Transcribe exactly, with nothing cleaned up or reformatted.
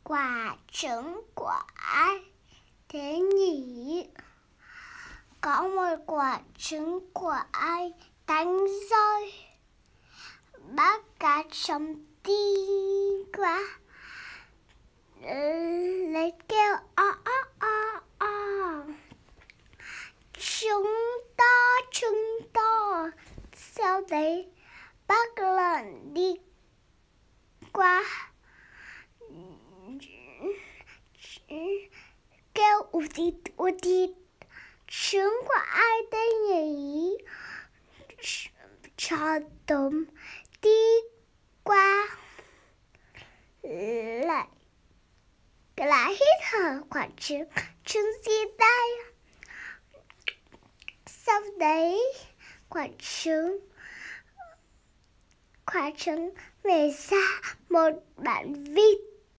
quả trứng của ai thế nhỉ? Có một quả trứng của ai đánh rơi, bác cá chấm đi qua lấy kêu o o o o. Chúng to chúng to, sau đấy bác lợn đi qua kêu ù thịt ù thịt. Trứng của ai đây nhỉ? Cho tôm đi qua lại lại hít thở quả trứng. Trứng gì đây? Sau đấy quả trứng quả trứng về ra một bạn vịt.